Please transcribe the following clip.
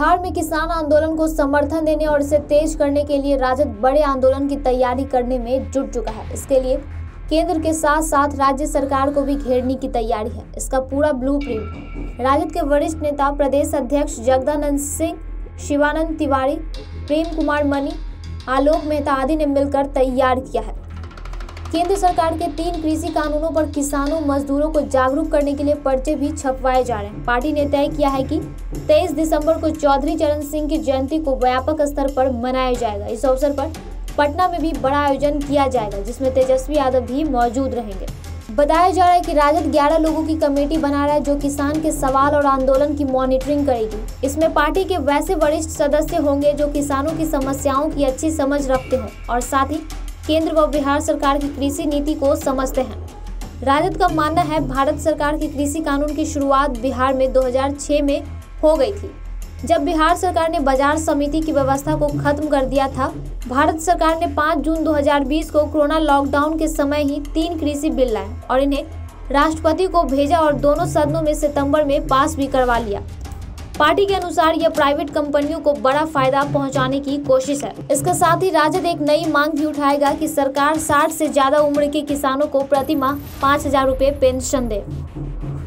बिहार में किसान आंदोलन को समर्थन देने और इसे तेज करने के लिए राजद बड़े आंदोलन की तैयारी करने में जुट चुका है। इसके लिए केंद्र के साथ साथ राज्य सरकार को भी घेरने की तैयारी है। इसका पूरा ब्लूप्रिंट राजद के वरिष्ठ नेता प्रदेश अध्यक्ष जगदानंद सिंह, शिवानंद तिवारी, प्रेम कुमार मनी, आलोक मेहता आदि ने मिलकर तैयार किया है। केंद्र सरकार के 3 कृषि कानूनों पर किसानों मजदूरों को जागरूक करने के लिए पर्चे भी छपवाए जा रहे हैं। पार्टी ने तय किया है कि 23 दिसंबर को चौधरी चरण सिंह की जयंती को व्यापक स्तर पर मनाया जाएगा। इस अवसर पर पटना में भी बड़ा आयोजन किया जाएगा, जिसमें तेजस्वी यादव भी मौजूद रहेंगे। बताया जा रहा है कि राजद 11 लोगों की कमेटी बना रहा है जो किसान के सवाल और आंदोलन की मॉनिटरिंग करेगी। इसमें पार्टी के वैसे वरिष्ठ सदस्य होंगे जो किसानों की समस्याओं की अच्छी समझ रखते हों और साथ ही केंद्र व बिहार सरकार की कृषि नीति को समझते हैं। राजद का मानना है भारत सरकार के कृषि कानून की शुरुआत बिहार में 2006 में हो गई थी, जब बिहार सरकार ने बाजार समिति की व्यवस्था को खत्म कर दिया था। भारत सरकार ने 5 जून 2020 को कोरोना लॉकडाउन के समय ही 3 कृषि बिल लाए और इन्हें राष्ट्रपति को भेजा और दोनों सदनों में सितंबर में पास भी करवा लिया। पार्टी के अनुसार यह प्राइवेट कंपनियों को बड़ा फायदा पहुंचाने की कोशिश है। इसके साथ ही राजद एक नई मांग भी उठाएगा कि सरकार 60 से ज्यादा उम्र के किसानों को प्रति माह 5,000 रुपये पेंशन दे।